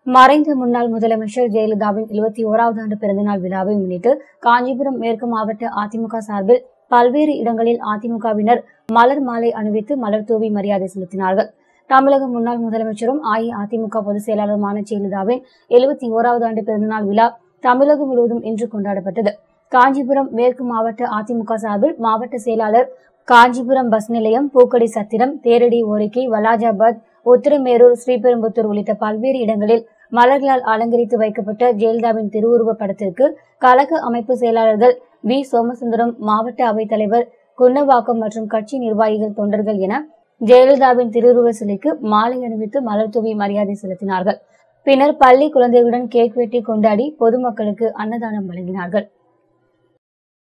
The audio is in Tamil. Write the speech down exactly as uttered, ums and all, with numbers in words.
மறைந்த முன்னாள் முதலமைச்சர் ஜெயலலிதாவின் எழுபத்தி ஓராவது ஆண்டு பிறந்தநாள் விழாவை முன்னிட்டு காஞ்சிபுரம் மேற்கு மாவட்ட அதிமுக சார்பில் பல்வேறு இடங்களில் அதிமுகவினர் மலர் மாலை அணிவித்து மலர் தூவி மரியாதை செலுத்தினார்கள். தமிழக முன்னாள் முதலமைச்சரும் அஇஅதிமுக பொதுச் செயலாளருமான ஜெயலலிதாவின் எழுபத்தி ஓராவது ஆண்டு பிறந்தநாள் விழா தமிழகம் முழுவதும் இன்று கொண்டாடப்பட்டது. காஞ்சிபுரம் மேற்கு மாவட்ட அதிமுக சார்பில் மாவட்ட செயலாளர் காஞ்சிபுரம் பஸ் நிலையம், பூக்கடி சத்திரம், தேரடி ஓரிக்கை, வலாஜாபாத், உத்திரமேரூர், ஸ்ரீபெரும்புத்தூர் உள்ளிட்ட பல்வேறு இடங்களில் மலர்களால் அலங்கரித்து வைக்கப்பட்ட ஜெயலலிதாவின் திருவுருவப் படத்திற்கு கழக அமைப்பு செயலாளர்கள் வி சோமசுந்தரம், மாவட்ட அவைத் தலைவர் குன்னவாக்கம் மற்றும் கட்சி நிர்வாகிகள், தொண்டர்கள் என ஜெயலலிதாவின் திருவுருவ சிலைக்கு மாலை அணிவித்து மலர் தூவி மரியாதை செலுத்தினார்கள். பின்னர் பள்ளி குழந்தைகளுடன் கேக் வெட்டி கொண்டாடி பொதுமக்களுக்கு அன்னதானம் வழங்கினார்கள்.